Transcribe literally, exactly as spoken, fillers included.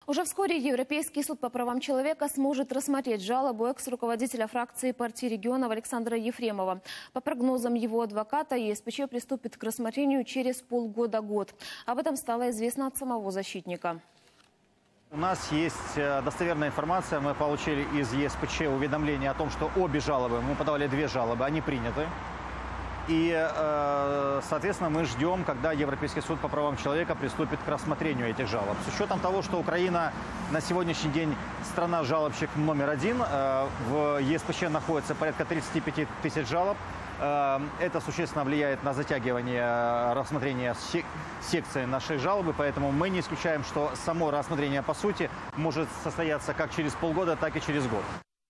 Уже вскоре Европейский суд по правам человека сможет рассмотреть жалобу экс-руководителя фракции партии регионов Александра Ефремова. По прогнозам его адвоката, ЕСПЧ приступит к рассмотрению через полгода-год. Об этом стало известно от самого защитника. У нас есть достоверная информация. Мы получили из ЕСПЧ уведомление о том, что обе жалобы, мы подавали две жалобы, они приняты. И, соответственно, мы ждем, когда Европейский суд по правам человека приступит к рассмотрению этих жалоб. С учетом того, что Украина на сегодняшний день страна-жалобщик номер один, в ЕСПЧ находится порядка тридцати пяти тысяч жалоб. Это существенно влияет на затягивание рассмотрения секции нашей жалобы, поэтому мы не исключаем, что само рассмотрение по сути может состояться как через полгода, так и через год.